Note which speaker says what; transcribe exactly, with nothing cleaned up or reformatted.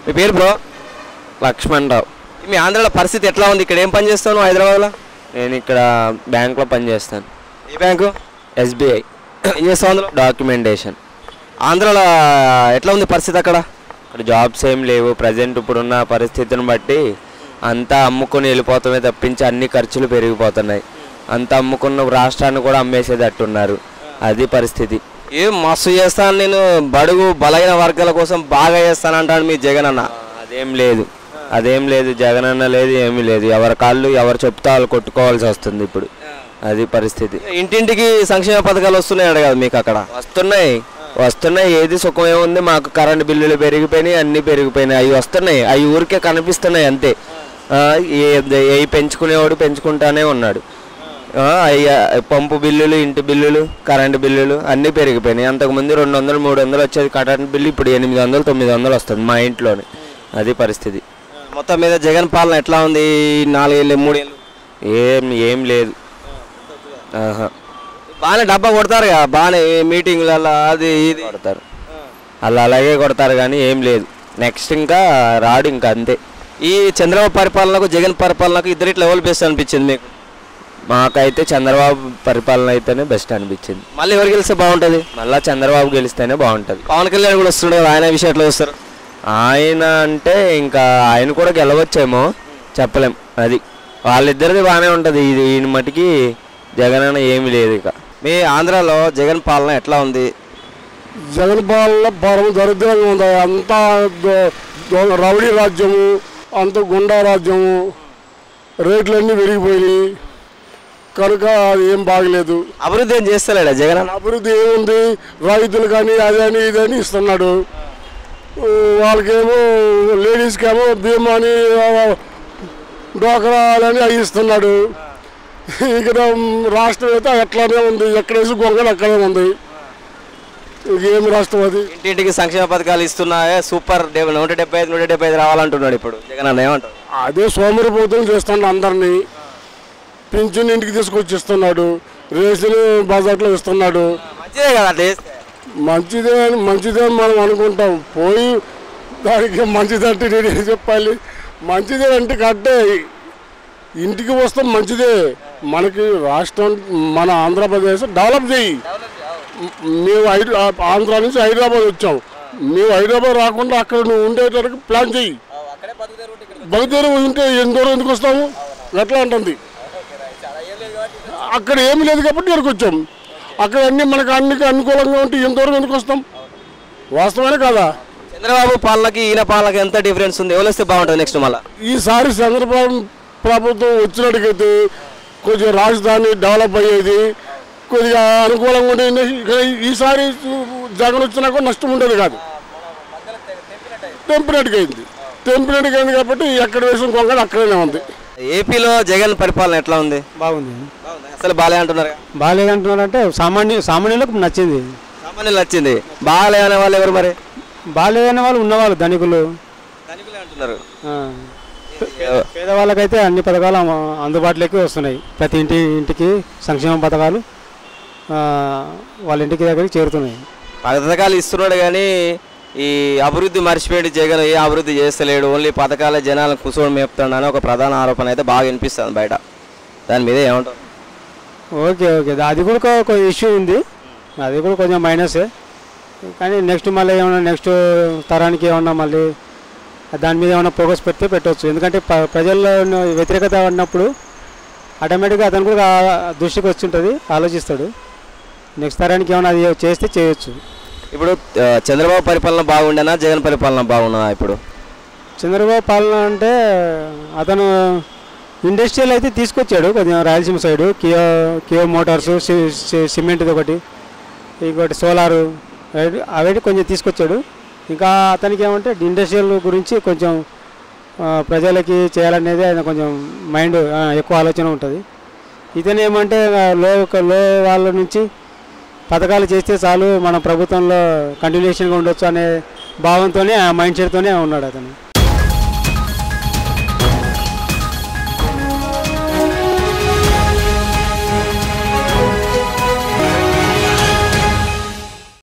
Speaker 1: మీ పేరు బ్రో? లక్ష్మణ్ రావు. మీ ఆంధ్రాలో పరిస్థితి ఎట్లా ఉంది? ఇక్కడ ఏం పని చేస్తాను హైదరాబాద్లో? నేను ఇక్కడ బ్యాంక్లో పనిచేస్తాను. ఏ బ్యాంకు? ఎస్బీఐ. ఏం చేస్తావు అందులో? డాక్యుమెంటేషన్. ఆంధ్రాలో ఎట్లా ఉంది పరిస్థితి అక్కడ? అక్కడ జాబ్స్ ఏం లేవు ప్రజెంట్. ఇప్పుడున్న పరిస్థితిని బట్టి అంతా అమ్ముకొని వెళ్ళిపోతామే తప్పించి అన్ని ఖర్చులు పెరిగిపోతున్నాయి. అంతా అమ్ముకున్న రాష్ట్రాన్ని కూడా అమ్మేసేటట్టున్నారు. అది పరిస్థితి. ఏం మస్తు చేస్తాను నేను, బడుగు బలహీన వర్గాల కోసం బాగా చేస్తానంటాడు మీ జగన్ అన్న. అదేం లేదు, అదేం లేదు. జగన్ అన్న లేదు, ఏమీ లేదు. ఎవరి కాళ్ళు ఎవరు చెప్తే వాళ్ళు కొట్టుకోవాల్సి వస్తుంది ఇప్పుడు. అది పరిస్థితి. ఇంటింటికి సంక్షేమ పథకాలు వస్తున్నాయి కదా మీకు? అక్కడ వస్తున్నాయి వస్తున్నాయి ఏది సుఖం ఏముంది మాకు? కరెంటు బిల్లులు పెరిగిపోయినాయి, అన్నీ పెరిగిపోయినాయి. అవి వస్తున్నాయి, అవి ఊరికే కనిపిస్తున్నాయి అంతే. ఏ పెంచుకునేవాడు పెంచుకుంటానే ఉన్నాడు. అయ్యా పంపు బిల్లులు, ఇంటి బిల్లులు, కరెంటు బిల్లులు అన్నీ పెరిగిపోయినాయి. అంతకుముందు రెండు వందలు మూడు వందలు వచ్చేది కరెంటు బిల్లు, ఇప్పుడు ఎనిమిది వందలు తొమ్మిది వందలు వస్తుంది మా ఇంట్లోనే. అది పరిస్థితి. మొత్తం మీద జగన్ పాలన ఎట్లా ఉంది? నాలుగేళ్ళు మూడేళ్ళు ఏం ఏం లేదు. బాగానే డబ్బా కొడతారు కదా, బాగానే మీటింగ్లలో అది ఇది కొడతారు. అలా అలాగే కొడతారు కానీ ఏం లేదు. నెక్స్ట్ ఇంకా రాడు ఇంకా అంతే. ఈ చంద్రబాబు పరిపాలనకు జగన్ పరిపాలనకు ఇద్దరిట్లో ఎవరు బెస్ట్ అనిపించింది మీకు? మాకైతే చంద్రబాబు పరిపాలన అయితేనే బెస్ట్ అనిపించింది. మళ్ళీ ఎవరు గెలిస్తే బాగుంటుంది? మళ్ళీ చంద్రబాబు గెలిస్తేనే బాగుంటుంది. పవన్ కళ్యాణ్ కూడా వస్తుండే, ఆయన విషయం ఎట్లా వస్తారు? ఆయన అంటే ఇంకా ఆయన కూడా గెలవచ్చేమో చెప్పలేం. అది వాళ్ళిద్దరిది బాగానే ఉంటుంది. ఇది ఈయన మటుకి జగన్ అన్న ఏమి లేదు. ఇక మీ ఆంధ్రాలో జగన్ పాలన ఎట్లా ఉంది?
Speaker 2: జగన్ పాలన పరమ దరిద్రంగా ఉంది. అంతా రౌడీ రాజ్యము, అంత గుండా రాజ్యము, రేట్లన్నీ పెరిగిపోయినాయి కనుక అది ఏం బాగలేదు.
Speaker 1: అభివృద్ధి ఏం చేస్తలేడా జగన్?
Speaker 2: అభివృద్ధి ఏముంది? రైతులు కానీ అదని ఇదని ఇస్తున్నాడు. వాళ్ళకేమో లేడీస్కేమో బీమాని డోకరాలని అవి ఇస్తున్నాడు. ఇక్కడ రాష్ట్రం అయితే అట్లానే ఉంది, ఎక్కడేసి గొంగలు అక్కడే ఉంది. ఇంకేమి రాష్ట్రం అది?
Speaker 1: ఇంటింటికి సంక్షేమ పథకాలు ఇస్తున్నాయే, సూపర్ నూట డెబ్బై ఐదు నూట డెబ్బై ఐదు రావాలంటున్నాడు ఇప్పుడు జగన్ అన్న. ఏమంటారు?
Speaker 2: అదే సోమరిపోతం చేస్తున్నాడు అందరినీ. పింఛన్ ఇంటికి తీసుకొచ్చి ఇస్తున్నాడు, రేషన్ బజార్లో ఇస్తున్నాడు.
Speaker 1: మంచిదే కదా,
Speaker 2: మంచిదే అని మంచిదే అని మనం అనుకుంటాం. పోయి దానికి మంచిదంటే నేనేం చెప్పాలి? మంచిదే అంటే కట్టే ఇంటికి వస్తాం మంచిదే. మనకి రాష్ట్రం మన ఆంధ్రప్రదేశ్ డెవలప్ చేయి. మేము హైదరా ఆంధ్ర నుంచి హైదరాబాద్ వచ్చాం. మేము హైదరాబాద్ రాకుండా అక్కడ నువ్వు ఉండేటట్టుకు ప్లాన్ చెయ్యి. బయలుదేరి ఉంటే ఎన్ని దూరం ఎందుకు వస్తాము? ఎట్లా ఉంటుంది? అక్కడ ఏమి లేదు కాబట్టి ఇక్కడికి వచ్చాం. అక్కడ అన్ని మనకు అన్ని అనుకూలంగా ఉంటే ఎంత దూరం ఎందుకు వస్తాం? వాస్తవమే కదా.
Speaker 1: చంద్రబాబు పాలనకి ఈయన పాలనకి ఎంత డిఫరెన్స్ ఉంది? ఎవరు వస్తే బాగుంటుంది నెక్స్ట్? మళ్ళీ
Speaker 2: ఈసారి చంద్రబాబు ప్రభుత్వం వచ్చినట్టుకైతే కొంచెం రాజధాని డెవలప్ అయ్యేది, కొద్దిగా అనుకూలంగా ఉండేది. ఈసారి జగన్ వచ్చినా కూడా నష్టం ఉండేది కాదు. టెంపరేట్గా అయింది టెంపరేట్గా అయింది కాబట్టి ఎక్కడ వేసిన కొంగలు అక్కడనే ఉంది.
Speaker 1: ఏపీలో జగన్ పరిపాలన ఎట్లా ఉంది?
Speaker 3: బాగుంది.
Speaker 1: అసలు బాలే అంటున్నారు.
Speaker 3: బాగాలేదు అంటున్నారు అంటే సామాన్య సామాన్యులకు నచ్చింది.
Speaker 1: సామాన్యులు నచ్చింది. బాగాలేదనే వాళ్ళు ఎవరు మరి?
Speaker 3: బాగాలేదనే వాళ్ళు ఉన్నవాళ్ళు ధనికులు
Speaker 1: అంటున్నారు.
Speaker 3: పేదవాళ్ళకైతే అన్ని పథకాలు అందుబాటులోకి వస్తున్నాయి. ప్రతి ఇంటి ఇంటికి సంక్షేమ పథకాలు వాళ్ళ ఇంటికి దగ్గరికి చేరుతున్నాయి.
Speaker 1: పథకాలు ఇస్తున్నాడు కానీ ఈ అభివృద్ధి మర్చిపోయి జగన్ ఏ అభివృద్ధి చేస్తలేడు. ఓన్లీ పథకాల జనాలను కూర్చొని మేపుతాడు అని ఒక ప్రధాన ఆరోపణ అయితే బాగా వినిపిస్తుంది బయట. దాని మీద ఏమంటారు?
Speaker 3: ఓకే ఓకే అది కూడా ఒక ఇష్యూ ఉంది. అది కూడా కొంచెం మైనసే. కానీ నెక్స్ట్ మళ్ళీ ఏమన్నా నెక్స్ట్ తరానికి ఏమన్నా మళ్ళీ దాని మీద ఏమైనా ఫోకస్ పెడితే పెట్టవచ్చు. ఎందుకంటే ప్రజల్లో వ్యతిరేకత ఉన్నప్పుడు ఆటోమేటిక్గా అతను కూడా దృష్టికి వచ్చింటుంది, ఆలోచిస్తాడు. నెక్స్ట్ తరానికి ఏమైనా అది చేస్తే చేయొచ్చు.
Speaker 1: ఇప్పుడు చంద్రబాబు పరిపాలన బాగుండేనా జగన్ పరిపాలన బాగున్నా? ఇప్పుడు
Speaker 3: చంద్రబాబు పాలన అంటే అతను ఇండస్ట్రియల్ అయితే తీసుకొచ్చాడు కొంచెం Rayalaseema side. Kia Kia Motors, సిమెంట్ది ఒకటి, ఇంకోటి సోలారు అవి కొంచెం తీసుకొచ్చాడు. ఇంకా అతనికి ఏమంటే ఇండస్ట్రియల్ గురించి కొంచెం ప్రజలకి చేయాలనేది ఆయన కొంచెం మైండ్ ఎక్కువ ఆలోచన ఉంటుంది. ఇతను ఏమంటే లో లో వాళ్ళ నుంచి పథకాలు చేస్తే చాలు మన ప్రభుత్వంలో కంటిన్యూషన్గా ఉండొచ్చు అనే భావంతోనే ఆ మైండ్ సెట్తోనే ఉన్నాడు అతను.